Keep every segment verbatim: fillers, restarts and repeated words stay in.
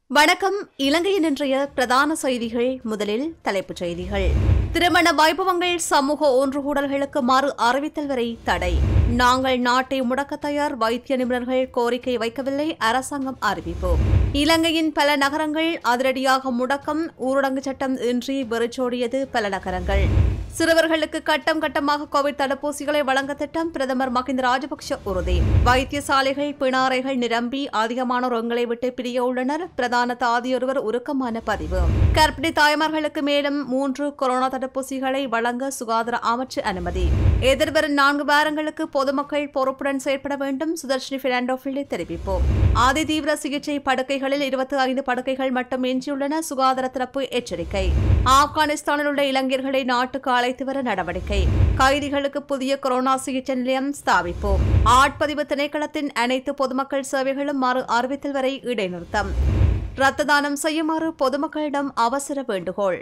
வணக்கம். இலங்கையின் இன்றைய பிரதான செய்திகள். முதலில் தலைப்புச் செய்திகள். திருமண வைபவங்கள் சமூக ஒன்றுகூடல்களுக்கு மறு அறிவித்தல் வரை தடை. நாங்கள் நாட்டை முடக்க தயார், வைத்திய நிபுணர்கள் கோரிக்கை வைக்கவில்லை, அரசாங்கம் அறிவிப்பு. இலங்கையின் பல நகரங்கள் அதிரடியாக முடக்கம், ஊரடங்கு சட்டம் இன்றி வெறிச்சோடியது பல நகரங்கள். சிறுவர்களுக்கு கட்டம் கட்டமாக கோவிட் தடுப்பூசிகளை வழங்க திட்டம், பிரதமர் மஹிந்த ராஜபக்ஷ உறுதி. வைத்தியசாலைகள் பிணாரைகள் நிரம்பி அதிகமானோர் எங்களை விட்டு பிரிய உள்ளனர், பிரதான தாதியொருவர் உருக்கமான பதிவு. கர்ப்பிணி தாய்மார்களுக்கு மேலும் மூன்று கொரோனா தடுப்பூசிகளை வழங்க சுகாதார அமைச்சு அனுமதி. எதிர்வரும் நான்கு வாரங்களுக்கு பொதுமக்கள் பொறுப்புடன் செயற்பட வேண்டும், சுதர்ஷினி பெர்னாண்டோ பிள்ளை தெரிவிப்பு. அதிதீவிர சிகிச்சை படுக்கைகளில் இருபத்தி ஐந்து படுக்கைகள் மட்டும் எஞ்சியுள்ளன, சுகாதார தரப்பு எச்சரிக்கை. ஆப்கானிஸ்தானில் உள்ள இளைஞர்களை நாட்டுக்கு அழைத்து வர நடவடிக்கை. கைதிகளுக்கு புதிய கொரோனா சிகிச்சை நிலையம் ஸ்தாபிப்போம். ஆட்பதிவு திணைக்களத்தின் அனைத்து பொதுமக்கள் சேவைகளும் மறு அறிவித்தல் வரை இடைநிறுத்தம். இரத்த தானம் செய்யுமாறு பொதுமக்களிடம் அவசர வேண்டுகோள்.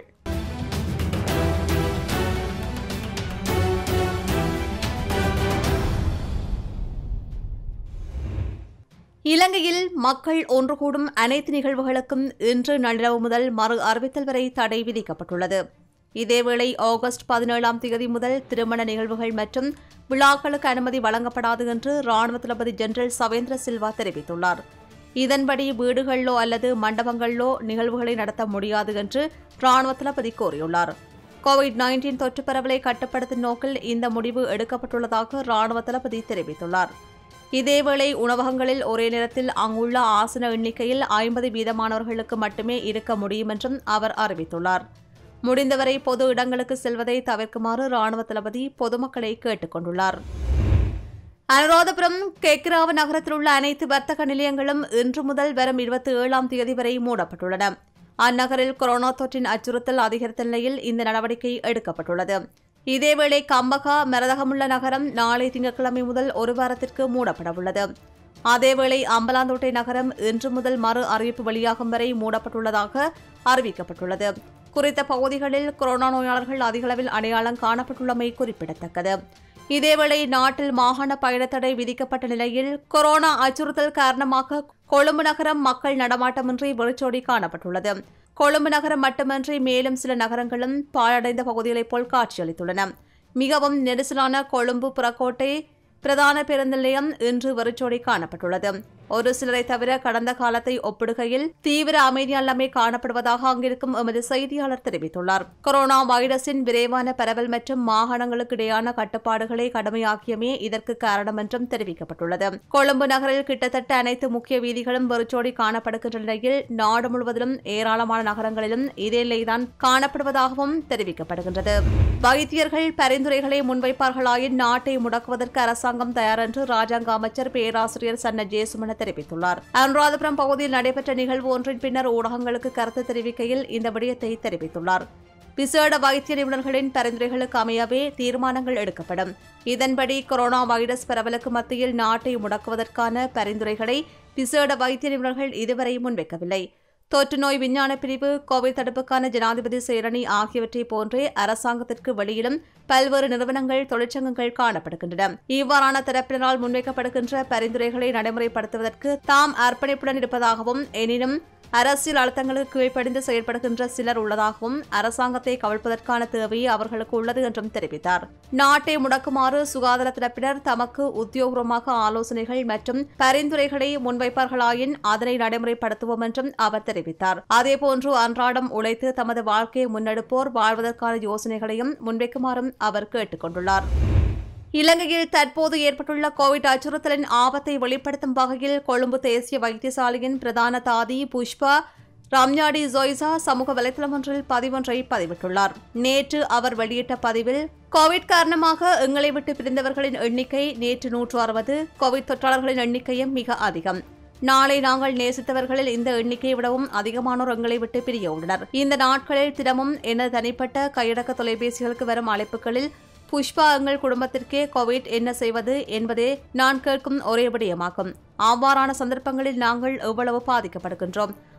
இலங்கையில் மக்கள் ஒன்று கூடும் அனைத்து நிகழ்வுகளுக்கும் இன்று நள்ளிரவு முதல் மறு அறிவித்தல் வரை தடை விதிக்கப்பட்டுள்ளது. இதேவேளை ஆகஸ்ட் பதினேழாம் தேதி முதல் திருமண நிகழ்வுகள் மற்றும் விழாக்களுக்கு அனுமதி வழங்கப்படாது என்று ராணுவ தளபதி ஜெனரல் சவேந்திர சில்வா தெரிவித்துள்ளார். இதன்படி வீடுகளிலோ அல்லது மண்டபங்களிலோ நிகழ்வுகளை நடத்த முடியாது என்று ராணுவ தளபதி கூறியுள்ளார். கோவிட் நைன்டீன் தொற்று பரவலை கட்டுப்படுத்தும் நோக்கில் இந்த முடிவு எடுக்கப்பட்டுள்ளதாக ராணுவ தளபதி தெரிவித்துள்ளார். இதேவேளை உணவகங்களில் ஒரே நேரத்தில் அங்குள்ள ஆசன எண்ணிக்கையில் ஐம்பது வீதமானவர்களுக்கு மட்டுமே இருக்க முடியும் என்றும் அவர் அறிவித்துள்ளார். முடிந்தவரை பொது இடங்களுக்கு செல்வதை தவிர்க்குமாறு ராணுவ தளபதி பொதுமக்களை கேட்டுக் கொண்டுள்ளார். அனுராதபுரம் கேக்கிராவ நகரத்தில் உள்ள அனைத்து வர்த்தக நிலையங்களும் இன்று முதல் வரும் இருபத்தி ஏழாம் தேதி வரை மூடப்பட்டுள்ளன. அந்நகரில் கொரோனா தொற்றின் அச்சுறுத்தல் அதிகரித்த நிலையில் இந்த நடவடிக்கை எடுக்கப்பட்டுள்ளது. இதேவேளை கம்பகா மரதகமுள்ள நகரம் நாளை திங்கட்கிழமை முதல் ஒரு வாரத்திற்கு மூடப்படவுள்ளது. அதேவேளை அம்பலாந்தோட்டை நகரம் இன்று முதல் மறு அறிவிப்பு வெளியாகும் வரை மூடப்பட்டுள்ளதாக அறிவிக்கப்பட்டுள்ளது. குறித்த பகுதிகளில் கொரோனா நோயாளர்கள் அதிகளவில் அடையாளம் காணப்பட்டுள்ளமை குறிப்பிடத்தக்கது. இதேவேளை நாட்டில் மாகாண பயணத்தடை விதிக்கப்பட்ட நிலையில் கொரோனா அச்சுறுத்தல் காரணமாக கொழும்பு நகரம் மக்கள் நடமாட்டமின்றி வெறிச்சோடி காணப்பட்டுள்ளது. கொழும்பு நகரம் மட்டுமன்றி மேலும் சில நகரங்களும் பாழடைந்த பகுதிகளைப் போல் காட்சியளித்துள்ளன. மிகவும் நெரிசலான கொழும்பு புறக்கோட்டை பிரதான பேருந்து நிலையம் இன்று வெறிச்சோடி காணப்பட்டுள்ளது. ஒரு சிலரை தவிர கடந்த காலத்தை ஒப்பிடுகையில் தீவிர அமைதியாளமை காணப்படுவதாக அங்கிருக்கும் எமது செய்தியாளர் தெரிவித்துள்ளார். கொரோனா வைரஸின் விரைவான பரவல் மற்றும் மாகாணங்களுக்கு இடையான கட்டுப்பாடுகளை கடுமையாக்கியமே இதற்கு காரணம் என்றும் தெரிவிக்கப்பட்டுள்ளது. கொழும்பு நகரில் கிட்டத்தட்ட அனைத்து முக்கிய வீதிகளும் வெறிச்சோடி காணப்படுகின்ற நிலையில் நாடு முழுவதிலும் ஏராளமான நகரங்களிலும் இதே நிலைதான் காணப்படுவதாகவும் தெரிவிக்கப்படுகின்றது. வைத்தியர்கள் பரிந்துரைகளை முன்வைப்பார்களாயின் நாட்டை முடக்குவதற்கு அரசாங்கம் தயார் என்று ராஜாங்க அமைச்சர் பேராசிரியர் சன்ன ஜேசுமன தெரிவித்துள்ளார். அனுராதபுரம் பகுதியில் நடைபெற்ற நிகழ்வு ஒன்றின் பின்னர் ஊடகங்களுக்கு கருத்து தெரிவிக்கையில் இந்த விடயத்தை தெரிவித்துள்ளார். விசேட வைத்திய நிபுணர்களின் பரிந்துரைகளுக்கு அமையவே தீர்மானங்கள் எடுக்கப்படும். இதன்படி கொரோனா வைரஸ் பரவலுக்கு மத்தியில் நாட்டை முடக்குவதற்கான பரிந்துரைகளை விசேட வைத்திய நிபுணர்கள் இதுவரை முன்வைக்கவில்லை. தொற்று நோய் விஞ்ஞான பிரிவு, கோவிட் தடுப்புக்கான ஜனாதிபதி செயலணி ஆகியவற்றை போன்றே அரசாங்கத்திற்கு வெளியிலும் பல்வேறு நிறுவனங்கள், தொழிற்சங்கங்கள் காணப்படுகின்றன. இவ்வாறான தரப்பினரால் முன்வைக்கப்படுகின்ற பரிந்துரைகளை நடைமுறைப்படுத்துவதற்கு தாம் அர்ப்பணிப்புடன் இருப்பதாகவும், எனினும் அரசியல் அழுத்தங்களுக்கு கீழ்ப்படிந்து செயல்படுகின்ற சிலர் உள்ளதாகவும், அரசாங்கத்தை கவிழ்ப்பதற்கான தேவையே அவர்களுக்கு உள்ளது என்றும் தெரிவித்தார். நாட்டை முடக்குமாறு சுகாதார தரப்பினர் தமக்கு உத்தியோகபூர்வமாக ஆலோசனைகள் மற்றும் பரிந்துரைகளை முன்வைப்பார்களாயின் அதனை நடைமுறைப்படுத்துவோம் என்றும் அவர் தெரிவித்தார். அதேபோன்று அன்றாடம் உழைத்து தமது வாழ்க்கையை முன்னெடுப்போர் வாழ்வதற்கான யோசனைகளையும் முன்வைக்குமாறும் அவர் கேட்டுக் கொண்டுள்ளார். இலங்கையில் தற்போது ஏற்பட்டுள்ள கோவிட் அச்சுறுத்தலின் ஆபத்தை வெளிப்படுத்தும் வகையில் கொழும்பு தேசிய வைத்தியசாலையின் பிரதான தாதி புஷ்பா ராம்யாடி ஜோய்சா சமூக வலைதளம் ஒன்றில் பதிவொன்றை பதிவிட்டுள்ளார். நேற்று அவர் வெளியிட்ட பதிவில், கோவிட் காரணமாக எங்களை விட்டு பிரிந்தவர்களின் எண்ணிக்கை நேற்று நூற்று அறுபது, கோவிட் தொற்றாளர்களின் எண்ணிக்கையும் மிக அதிகம். நாளை நாங்கள் நேசித்தவர்களில் இந்த எண்ணிக்கையை விடவும் அதிகமானோர் எங்களை விட்டு பிரிய உள்ளனர். இந்த நாட்களில் தினமும் எனது தனிப்பட்ட கையடக்க தொலைபேசிகளுக்கு வரும் அழைப்புகளில் புஷ்பா எங்கள் குடும்பத்திற்கே கோவிட் என்ன செய்வது என்பதே நான் கேட்கும் ஒரே விடயமாகும். அவ்வாறான சந்தர்ப்பங்களில் நாங்கள் எவ்வளவு பாதிக்கப்படுகின்றோம்,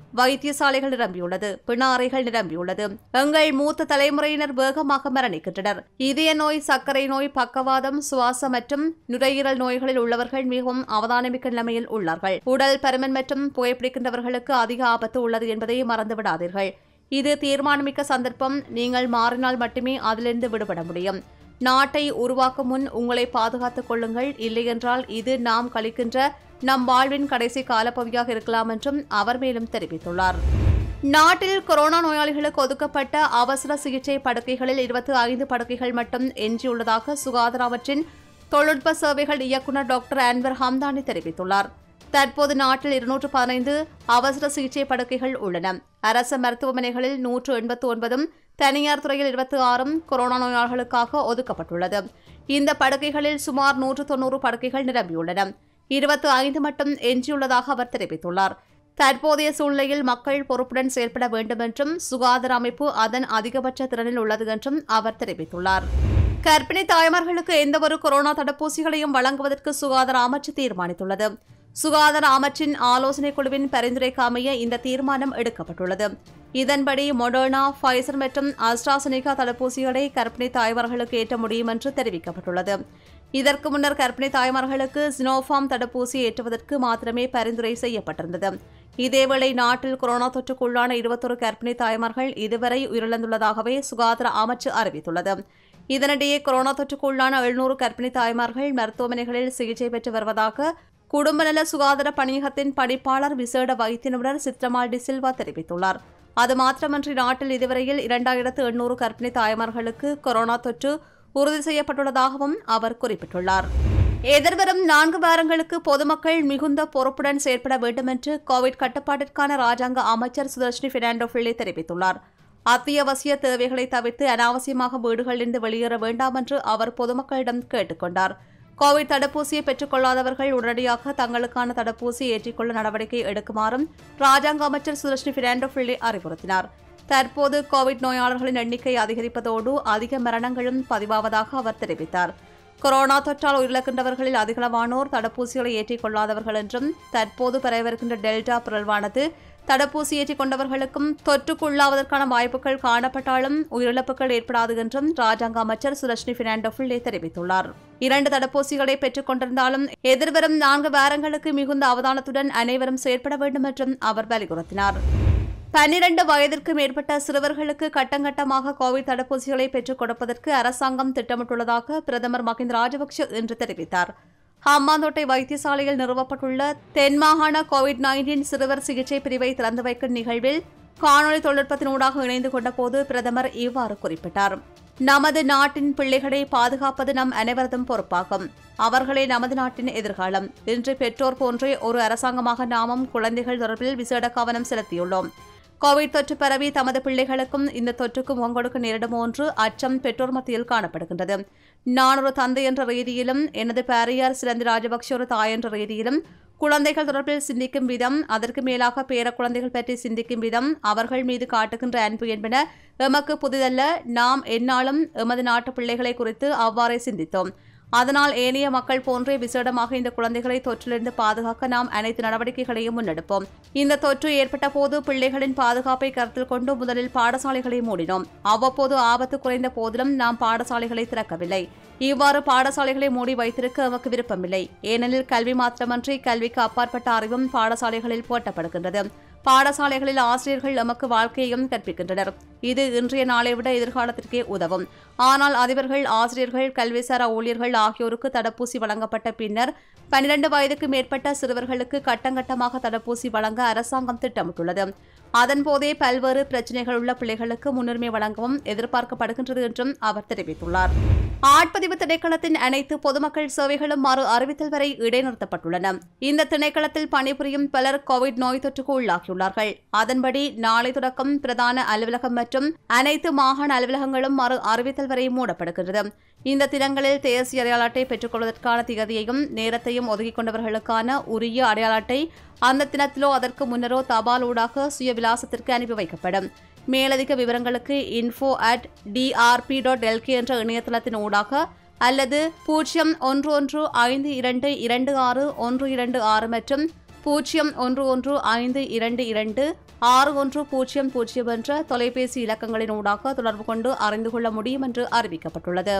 வைத்தியசாலைகள் நிரம்பியுள்ளது, பிணாறைகள் நிரம்பியுள்ளது. எங்கள் மூத்த தலைமுறையினர் வேகமாக மரணிக்கின்றனர். இதய நோய், சர்க்கரை நோய், பக்கவாதம், சுவாச மற்றும் நுரையீரல் நோய்களில் உள்ளவர்கள் மிகவும் அவதானமிக்க நிலைமையில் உள்ளார்கள். உடல் பருமன் மற்றும் புகைப்பிடிக்கின்றவர்களுக்கு அதிக ஆபத்து உள்ளது என்பதை மறந்துவிடாதீர்கள். இது தீர்மானமிக்க சந்தர்ப்பம். நீங்கள் மாறினால் மட்டுமே அதிலிருந்து விடுபட முடியும். நாட்டை உருவாக்கும் முன் உங்களை பாதுகாத்துக் கொள்ளுங்கள். இல்லையென்றால் இது நாம் கழிக்கின்ற நம் வாழ்வின் கடைசி காலப்பகுதியாக இருக்கலாம் என்றும் அவர் மேலும் தெரிவித்துள்ளார். நாட்டில் கொரோனா நோயாளிகளுக்கு ஒதுக்கப்பட்ட அவசர சிகிச்சை படுக்கைகளில் இருபத்தி ஐந்து படுக்கைகள் மட்டும் எஞ்சியுள்ளதாக சுகாதார அமைச்சின் தொழில்நுட்ப சேவைகள் இயக்குநர் டாக்டர் அன்வர் ஹம்தானி தெரிவித்துள்ளார். தற்போது நாட்டில் இருநூற்று பதினைந்து அவசர சிகிச்சை படுக்கைகள் உள்ளன. அரசு மருத்துவமனைகளில் நூற்று எண்பத்தி ஒன்பதும் தனியார் துறையில் இருபத்தி ஆறும் கொரோனா நோயாளிகளுக்காக ஒதுக்கப்பட்டுள்ளது. இந்த படுக்கைகளில் சுமார் நூற்று தொன்னூறு படுக்கைகள் நிரம்பியுள்ளன. இருபத்தி ஐந்து மட்டும் எஞ்சியுள்ளதாக அவர் தெரிவித்துள்ளார். தற்போதைய சூழ்நிலையில் மக்கள் பொறுப்புடன் செயல்பட வேண்டும் என்றும் சுகாதார அமைப்பு அதன் அதிகபட்ச திறனில் உள்ளது என்றும் அவர் தெரிவித்துள்ளார். கர்ப்பிணி தாய்மார்களுக்கு எந்தவொரு கொரோனா தடுப்பூசிகளையும் வழங்குவதற்கு சுகாதார அமைச்சு தீர்மானித்துள்ளது. சுகாதார அமைச்சின் ஆலோசனைக் குழுவின் பரிந்துரைக்கு அமைய இந்த தீர்மானம் எடுக்கப்பட்டுள்ளது. இதன்படி மொடர்னா, ஃபைசர் மற்றும் அஸ்ட்ராசெனிகா தடுப்பூசிகளை கர்ப்பிணி தாய்மார்களுக்கு ஏற்ற முடியும் என்று தெரிவிக்கப்பட்டுள்ளது. இதற்கு முன்னர் கர்ப்பிணி தாய்மார்களுக்கு சினோஃபார்ம் தடுப்பூசி ஏற்றுவதற்கு மாத்திரமே பரிந்துரை செய்யப்பட்டிருந்தது. இதேவேளை நாட்டில் கொரோனா தொற்றுக்குள்ளான இருபத்தொரு கர்ப்பிணி தாய்மார்கள் இதுவரை உயிரிழந்துள்ளதாகவே சுகாதார அமைச்சு அறிவித்துள்ளது. இதனிடையே கொரோனா தொற்றுக்குள்ளான எழுநூறு கர்ப்பிணி தாய்மார்கள் மருத்துவமனைகளில் சிகிச்சை பெற்று வருவதாக குடும்ப நல சுகாதார பணியகத்தின் பணிப்பாளர் விசேட வைத்திய நிபுணர் சித்ரமால் டி சில்வா தெரிவித்துள்ளார். அது மாத்திரமன்றி நாட்டில் இதுவரையில் இரண்டாயிரத்து எண்ணூறு கர்ப்பிணி தாய்மார்களுக்கு கொரோனா தொற்று உறுதி செய்யப்பட்டுள்ளதாகவும் அவர் குறிப்பிட்டுள்ளார். எதிர்வரும் நான்கு வாரங்களுக்கு பொதுமக்கள் மிகுந்த பொறுப்புடன் செயற்பட வேண்டும் என்று கோவிட் கட்டுப்பாட்டிற்கான ராஜாங்க அமைச்சர் சுதர்ஷினி பெர்னாண்டோ பிள்ளை தெரிவித்துள்ளார். அத்தியாவசிய தேவைகளை தவிர்த்து அனாவசியமாக வீடுகளிலிருந்து வெளியேற வேண்டாம் என்று அவர் பொதுமக்களிடம் கேட்டுக் கொண்டார். கோவிட் தடுப்பூசியை பெற்றுக் கொள்ளாதவர்கள் உடனடியாக தங்களுக்கான தடுப்பூசி ஏற்றிக்கொள்ள நடவடிக்கை எடுக்குமாறும் ராஜாங்க அமைச்சர் சுதர்ஷினி பெர்னாண்டோ பிள்ளை அறிவுறுத்தினார். தற்போது கோவிட் நோயாளர்களின் எண்ணிக்கை அதிகரிப்பதோடு அதிக மரணங்களும் பதிவாவதாக அவர் தெரிவித்தார். கொரோனா தொற்றால் உயிரிழக்கின்றவர்களில் அதிகளவானோர் தடுப்பூசிகளை ஏற்றிக் கொள்ளாதவர்கள் என்றும் தற்போது பரவிவருகின்ற டெல்டா பிறழ்வானது தடுப்பூசி ஏற்றிக் கொண்டவர்களுக்கும் தொற்றுக்குள்ளாவதற்கான வாய்ப்புகள் காணப்பட்டாலும் உயிரிழப்புகள் ஏற்படாது என்றும் ராஜாங்க அமைச்சர் சுதர்ஷினி பெர்னாண்டோ பிள்ளை தெரிவித்துள்ளார். இரண்டு தடுப்பூசிகளை பெற்றுக் கொண்டிருந்தாலும் எதிர்வரும் நான்கு வாரங்களுக்கு மிகுந்த அவதானத்துடன் அனைவரும் செயற்பட வேண்டும் என்றும் அவர் வலியுறுத்தினார். பன்னிரண்டு வயதிற்கு மேற்பட்ட சிறுவர்களுக்கு கட்டங்கட்டமாக கோவிட் தடுப்பூசிகளை பெற்றுக் கொடுப்பதற்கு அரசாங்கம் திட்டமிட்டுள்ளதாக பிரதமர் மஹிந்த ராஜபக்ஷ இன்று தெரிவித்தார். ஹம்பாந்தோட்டை வைத்தியசாலையில் நிறுவப்பட்டுள்ள தென்மாகாண கோவிட் பதினைந்து சிறுவர் சிகிச்சை பிரிவை திறந்து வைக்கும் நிகழ்வில் காணொலி தொழில்நுட்பத்தினூடாக இணைந்து கொண்டபோது பிரதமர் இவ்வாறு குறிப்பிட்டார். நமது நாட்டின் பிள்ளைகளை பாதுகாப்பது நம் அனைவரதும் பொறுப்பாகும். அவர்களே நமது நாட்டின் எதிர்காலம். இன்று பெற்றோர் போன்றே ஒரு அரசாங்கமாக நாமும் குழந்தைகள் தொடர்பில் விசேட கவனம் செலுத்தியுள்ளோம். கோவிட் தொற்று பரவி தமது பிள்ளைகளுக்கும் இந்த தொற்றுக்கு முகங்கொடுக்க நேரிடுமோ என்று அச்சம் பெற்றோர் மத்தியில் காணப்படுகின்றது. நான் ஒரு தந்தை என்ற ரீதியிலும் எனது பாரியார் சிலந்தி ராஜபக்ஷ ஒரு தாய் என்ற ரீதியிலும் குழந்தைகள் தொடர்பில் சிந்திக்கும் விதம், அதற்கு மேலாக பேர குழந்தைகள் பற்றி சிந்திக்கும் விதம், அவர்கள் மீது காட்டுகின்ற அன்பு என்பன எமக்கு புதிதல்ல. நாம் எந்நாளும் எமது நாட்டு பிள்ளைகளை குறித்து அவ்வாறே சிந்தித்தோம். அதனால் ஏனைய மக்கள் போன்றே விசேடமாக இந்த குழந்தைகளை தொற்றிலிருந்து பாதுகாக்க நாம் அனைத்து நடவடிக்கைகளையும் முன்னெடுப்போம். இந்த தொற்று ஏற்பட்ட போது பிள்ளைகளின் பாதுகாப்பை கருத்தில் கொண்டு முதலில் பாடசாலைகளை மூடினோம். அவ்வப்போது ஆபத்து குறைந்த போதிலும் நாம் பாடசாலைகளை திறக்கவில்லை. இவ்வாறு பாடசாலைகளை மூடி வைத்திருக்க எமக்கு விருப்பமில்லை. ஏனெனில் கல்வி மாத்திரமன்றி கல்விக்கு அப்பாற்பட்ட அறிவும் பாடசாலைகளில் போட்டப்படுகின்றது. பாடசாலைகளில் ஆசிரியர்கள் எமக்கு வாழ்க்கையையும் கற்பிக்கின்றனர். இது இன்றைய நாளை விட எதிர்காலத்திற்கே உதவும். ஆனால் அதிபர்கள், ஆசிரியர்கள், கல்விசாரா ஊழியர்கள் ஆகியோருக்கு தடுப்பூசி வழங்கப்பட்ட பின்னர் பன்னிரண்டு வயதுக்கு மேற்பட்ட சிறுவர்களுக்கு கட்டங்கட்டமாக தடுப்பூசி வழங்க அரசாங்கம் திட்டமிட்டுள்ளது. அதன்போதே பல்வேறு பிரச்சினைகள் உள்ள பிள்ளைகளுக்கு முன்னுரிமை வழங்கவும் எதிர்பார்க்கப்படுகின்றது என்றும் அவர் தெரிவித்துள்ளார். ஆட்பதிவு திணைக்களத்தின் அனைத்து பொதுமக்கள் சேவைகளும் மறு அறிவித்தல் வரை இடைநிறுத்தப்பட்டுள்ளன. இந்த திணைக்களத்தில் பணிபுரியும் பலர் கோவிட் நோய் தொற்றுக்கு உள்ளாகியுள்ளார்கள். அதன்படி நாளை தொடக்கம் பிரதான அலுவலகம் மற்றும் அனைத்து மாகாண அலுவலகங்களும் மறு அறிவித்தல் வரை மூடப்படுகின்றது. இந்த தினங்களில் தேசிய அடையாள அட்டை பெற்றுக் கொள்வதற்கான திகதியையும் நேரத்தையும் ஒதுக்கிக் கொண்டவர்களுக்கான உரிய அடையாள அட்டை அந்த தினத்திலோ அதற்கு முன்னரோ தபால் ஊடாக சுய விலாசத்திற்கு அனுப்பி வைக்கப்படும். மேலதிக விவரங்களுக்கு info at TRP dot LK என்ற இணையதளத்தின் ஊடாக அல்லது பூஜ்ஜியம் ஒன்று ஒன்று ஐந்து இரண்டு இரண்டு ஆறு ஒன்று இரண்டு ஆறு மற்றும் பூஜ்ஜியம் ஒன்று ஒன்று ஐந்து இரண்டு இரண்டு ஆறு ஒன்று பூஜ்ஜியம் பூஜ்ஜியம் என்ற தொலைபேசி இலக்கங்களின் ஊடாக தொடர்பு கொண்டு அறிந்து கொள்ள முடியும் என்று அறிவிக்கப்பட்டுள்ளது.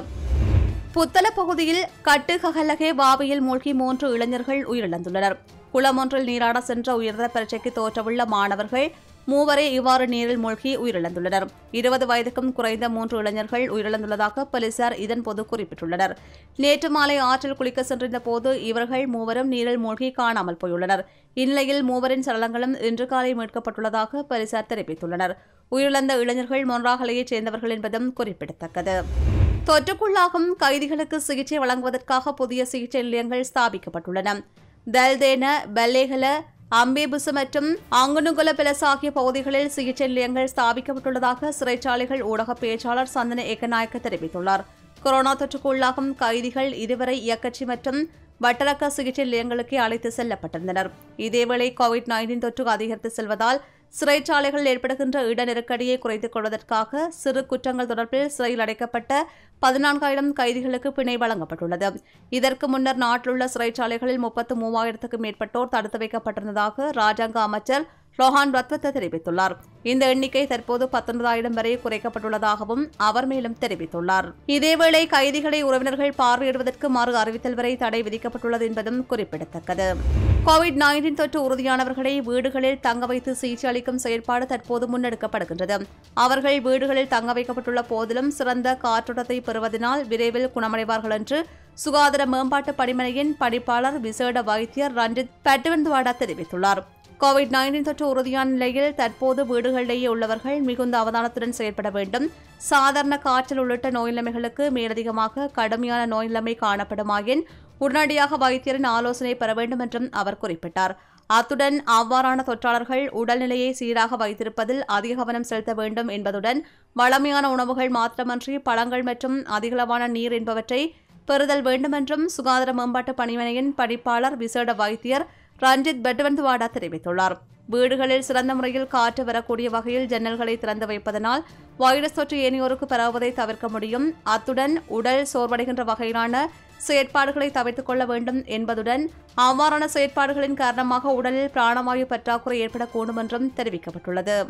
புத்தள பகுதியில் கட்டுககலகே வாவியில் மூழ்கி மூன்று இளைஞர்கள் உயிரிழந்துள்ளனர். குளமொன்றில் நீராட சென்ற உயர்தர பரீட்சைக்கு தோற்றவுள்ள மாணவர்கள் மூவரே இவ்வாறு நீரில் மூழ்கி உயிரிழந்துள்ளனர். இருபது வயதுக்கும் குறைந்த மூன்று இளைஞர்கள் உயிரிழந்துள்ளதாக போலீசார் இதன்போது குறிப்பிட்டுள்ளனர். நேற்று மாலை ஆற்றில் குளிக்க சென்றிருந்த போது இவர்கள் மூவரும் நீரில் மூழ்கி காணாமல் போயுள்ளனர். இந்நிலையில் மூவரின் சடலங்களும் இன்று காலை மீட்கப்பட்டுள்ளதாக போலீசார் தெரிவித்துள்ளனர். உயிரிழந்த இளைஞர்கள் மொன்றாகலையைச் சேர்ந்தவர்கள் என்பதும் குறிப்பிடத்தக்கது. தொற்றுக்குள்ளாகும் கைதிகளுக்கு சிகிச்சை வழங்குவதற்காக புதிய சிகிச்சை நிலையங்கள் ஸ்தாபிக்கப்பட்டுள்ளன. தல்தேன, பெல்லேகல, அம்பேபுசு மற்றும் அங்குனுகுல பிலஸ் ஆகிய பகுதிகளில் சிகிச்சை நிலையங்கள் ஸ்தாபிக்கப்பட்டுள்ளதாக சிறைச்சாலைகள் ஊடக பேச்சாளர் சந்தன ஏகநாயக்க தெரிவித்துள்ளார். கொரோனா தொற்றுக்கு உள்ளாகும் கைதிகள் இதுவரை இயக்கச்சி மற்றும் வட்டரக்க சிகிச்சை நிலையங்களுக்கே அழைத்து செல்லப்பட்டிருந்தனர். இதேவேளை கோவிட் நைன்டீன் தொற்று அதிகரித்து செல்வதால் சிறைச்சாலைகளில் ஏற்படுகின்ற இட நெருக்கடியை குறைத்துக் கொள்வதற்காக சிறு குற்றங்கள் தொடர்பில் சிறையில் அடைக்கப்பட்ட பதினான்காயிரம் கைதிகளுக்கு பிணை வழங்கப்பட்டுள்ளது. இதற்கு முன்னர் நாட்டில் உள்ள சிறைச்சாலைகளில் முப்பத்து மூவாயிரத்துக்கும் மேற்பட்டோர் தடுத்து வைக்கப்பட்டிருந்ததாக ராஜாங்க அமைச்சர் ரோஹான் ரத்வத்த தெரிவித்துள்ளார். இந்த எண்ணிக்கை தற்போது பத்தொன்பதாயிரம் வரை குறைக்கப்பட்டுள்ளதாகவும் அவர் மேலும் தெரிவித்துள்ளார். இதேவேளை கைதிகளை உறவினர்கள் பார்வையிடுவதற்கு மறு அறிவித்தல் வரை தடை விதிக்கப்பட்டுள்ளது என்பதும் குறிப்பிடத்தக்கது. கோவிட் நைன்டீன் தொற்று உறுதியானவர்களை வீடுகளில் தங்க வைத்து சிகிச்சை அளிக்கும் செயற்பாடு தற்போது முன்னெடுக்கப்படுகின்றது. அவர்கள் வீடுகளில் தங்க வைக்கப்பட்டுள்ள போதிலும் சிறந்த காற்றோட்டத்தை பெறுவதனால் விரைவில் குணமடைவார்கள் என்று சுகாதார மேம்பாட்டு பணிமனையின் பணிப்பாளர் விசேட வைத்தியர் ரஞ்சித் பட்டுவந்துவாடா தெரிவித்துள்ளார். கோவிட் நைன்டீன் தொற்று உறுதியான நிலையில் தற்போது வீடுகளிலேயே உள்ளவர்கள் மிகுந்த அவதானத்துடன் செயல்பட வேண்டும். சாதாரண காய்ச்சல் உள்ளிட்ட நோய் நிலைமைகளுக்கு மேலதிகமாக கடுமையான நோய் நிலைமை காணப்படுமாயின் உடனடியாக வைத்தியரின் ஆலோசனை பெற வேண்டும் என்றும் அவர் குறிப்பிட்டார். அத்துடன் அவ்வாறான தொற்றாளர்கள் உடல்நிலையை சீராக வைத்திருப்பதில் அதிக கவனம் செலுத்த வேண்டும் என்பதுடன் வளமையான உணவுகள் மாத்திரமன்றி பழங்கள் மற்றும் அதிகளவான நீர் என்பவற்றை பெறுதல் வேண்டும் என்றும் சுகாதார மேம்பாட்டு பணிமனையின் பணிப்பாளர் விசேட வைத்தியர் ரஞ்சித் பெட்வந்துவாடா தெரிவித்துள்ளார். வீடுகளில் சிறந்த முறையில் காற்று வரக்கூடிய வகையில் ஜன்னல்களை திறந்து வைப்பதனால் வைரஸ் தொற்று ஏனையோருக்கு பரவுவதை தவிர்க்க முடியும். அத்துடன் உடல் சோர்வடைகின்ற வகையிலான செயற்பாடுகளை தவிர்த்துக் கொள்ள வேண்டும் என்பதுடன் அவ்வாறான செயற்பாடுகளின் காரணமாக உடலில் பிராணவாயு பற்றாக்குறை ஏற்படக்கூடும் என்றும் தெரிவிக்கப்பட்டுள்ளது.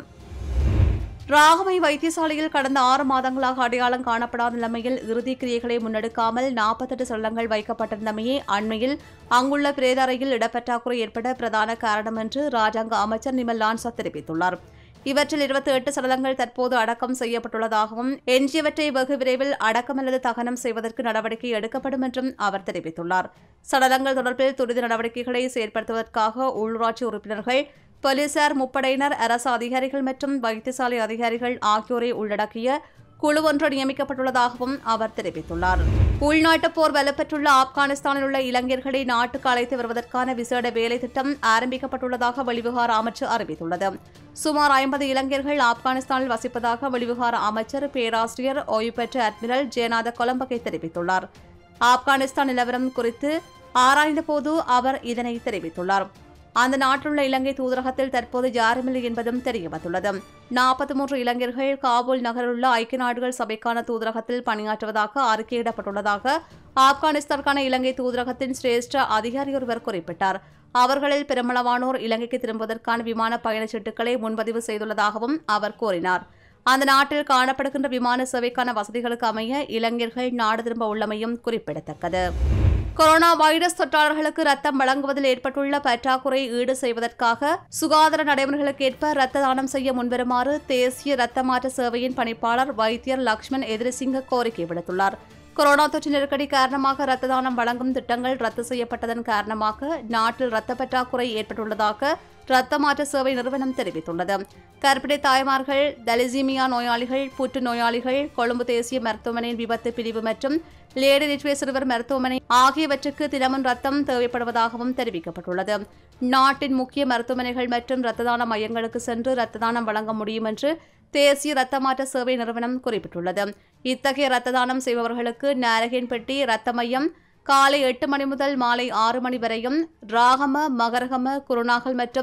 ராகமை வைத்தியசாலையில் கடந்த ஆறு மாதங்களாக அடையாளம் காணப்படாத நிலைமையில் இறுதி கிரியைகளை முன்னெடுக்காமல் நாற்பத்தெட்டு சடலங்கள் வைக்கப்பட்டிருந்தமையே அண்மையில் அங்குள்ள பிரேத அறையில் இடப்பற்றாக்குறை ஏற்பட பிரதான காரணம் என்று ராஜாங்க அமைச்சர் நிமல் லான்சா தெரிவித்துள்ளார். இவற்றில் இருபத்தி எட்டு சடலங்கள் தற்போது அடக்கம் செய்யப்பட்டுள்ளதாகவும் எஞ்சியவற்றை வெகு விரைவில் அடக்கம் அல்லது தகனம் செய்வதற்கு நடவடிக்கை எடுக்கப்படும் என்றும் அவர் தெரிவித்துள்ளார். சடலங்கள் தொடர்பில் துரித நடவடிக்கைகளை செயற்படுத்துவதற்காக உள்ளூராட்சி உறுப்பினர்கள், போலீசார், முப்படையினர், அரசு அதிகாரிகள் மற்றும் வைத்தியசாலை அதிகாரிகள் ஆகியோரை உள்ளடக்கிய குழு ஒன்று நியமிக்கப்பட்டுள்ளதாகவும் அவர் தெரிவித்துள்ளார். உள்நாட்டுப் போர் வலுப்பெற்றுள்ள ஆப்கானிஸ்தானில் உள்ள இளைஞர்களை நாட்டுக்கு அழைத்து வருவதற்கான விசேட வேலை திட்டம் ஆரம்பிக்கப்பட்டுள்ளதாக வெளிவிவகார அமைச்சு அறிவித்துள்ளது. சுமார் ஐம்பது இளைஞர்கள் ஆப்கானிஸ்தானில் வசிப்பதாக வெளிவிவகார அமைச்சர் பேராசிரியர் ஓய்வு பெற்ற அட்மிரல் ஜெயநாத கொலம்பகை தெரிவித்துள்ளார். ஆப்கானிஸ்தான் நிலவரம் குறித்து ஆராய்ந்தபோது அவர் இதனை தெரிவித்துள்ளார். அந்த நாட்டிலுள்ள இலங்கை தூதரகத்தில் தற்போது யாருமில்லை என்பதும் தெரியவந்துள்ளது. நாற்பத்தி மூன்று இளைஞர்கள் காபூல் நகரில் உள்ள ஐக்கிய நாடுகள் சபைக்கான தூதரகத்தில் பணியாற்றுவதாக அறிக்கையிடப்பட்டுள்ளதாக ஆப்கானிஸ்தானுக்கான இலங்கை தூதரகத்தின் சிரேஷ்ட அதிகாரி ஒருவர் குறிப்பிட்டார். அவர்களில் பெருமளவானோர் இலங்கைக்கு திரும்புவதற்கான விமான பயணச்சீட்டுகளை முன்பதிவு செய்துள்ளதாகவும் அவர் கூறினார். அந்த நாட்டில் காணப்படுகின்ற விமான சேவைக்கான வசதிகளுக்கு அமைய இளைஞர்கள் நாடு திரும்ப உள்ளமையும் குறிப்பிடத்தக்கது. கொரோனா வைரஸ் தொற்றாளர்களுக்கு ரத்தம் வழங்குவதில் ஏற்பட்டுள்ள பற்றாக்குறை ஈடு செய்வதற்காக சுகாதார நடைமுறைகளுக்கு ஏற்ப ரத்த தானம் செய்ய முன்வருமாறு தேசிய ரத்த மாற்ற சேவையின் பணிப்பாளர் வைத்தியர் லக்ஷ்மண் எதிரிசிங்க கோரிக்கை விடுத்துள்ளார். கொரோனா தொற்று நெருக்கடி காரணமாக ரத்த தானம் வழங்கும் திட்டங்கள் ரத்து செய்யப்பட்டதன் காரணமாக நாட்டில் ரத்த பற்றாக்குறை ஏற்பட்டுள்ளதாக ரத்த மாற்ற சேவை நிறுவனம் தெரிவித்துள்ளது. கர்ப்பிணி தாய்மார்கள், தலிசீமியா நோயாளிகள், புற்று நோயாளிகள், கொழும்பு தேசிய மருத்துவமனையின் விபத்து பிரிவு மற்றும் லேடி ரிட்வே சிறுவர் மருத்துவமனை ஆகியவற்றுக்கு தினமும் ரத்தம் தேவைப்படுவதாகவும் தெரிவிக்கப்பட்டுள்ளது. நாட்டின் முக்கிய மருத்துவமனைகள் மற்றும் ரத்த தான மையங்களுக்கு சென்று ரத்த தானம் வழங்க முடியும் என்று தேசிய ரத்த மாற்ற சேவை நிறுவனம் குறிப்பிட்டுள்ளது. இத்தகைய ரத்த தானம் செய்பவர்களுக்கு நாரகன்பட்டி ரத்த மையம் காலை எட்டு மணி முதல் மாலை ஆறு மணி வரையும், ராகம, மகரகம, குருநாகல் மற்றும்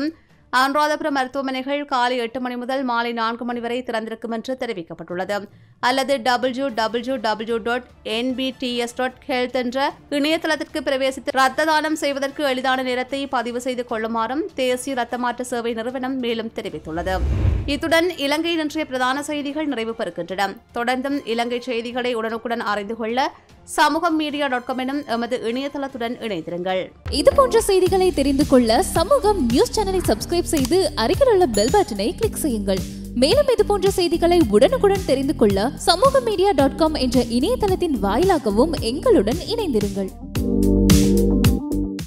அனுராதபுரம் மருத்துவமனைகள் காலை எட்டு மணி முதல் மாலை நான்கு மணி வரை திறந்திருக்கும் என்று தெரிவிக்கப்பட்டுள்ளது. அல்லது W W W dot N P T S dot health என்ற இணையதளத்திற்கு பிரவேசித்து ரத்த தானம் செய்வதற்கு எளிதான நேரத்தை பதிவு செய்து கொள்ளுமாறும் தேசிய ரத்த மாற்று சேவை நிறுவனம் மேலும் தெரிவித்துள்ளது. இத்துடன் இலங்கையின் இன்றைய பிரதான செய்திகள் நிறைவு பெறுகின்றன. தொடர்ந்தும் இலங்கை செய்திகளை உடனுக்குடன் அறிந்து கொள்ள சமூகம் மீடியா டாட் காம் எனும் எமது இணையதளத்துடன் இணைந்திருங்கள். இதுபோன்ற செய்திகளை தெரிந்து கொள்ள சமூகம் நியூஸ் சேனலை சப்ஸ்கிரைப் செய்து அருகில் உள்ள பெல் பட்டனை கிளிக் செய்யுங்கள். மேலும் இதுபோன்ற செய்திகளை உடனுக்குடன் தெரிந்து கொள்ள சமூகம் மீடியா டாட் காம் என்ற இணையதளத்தின் வாயிலாகவும் எங்களுடன் இணைந்திருங்கள்.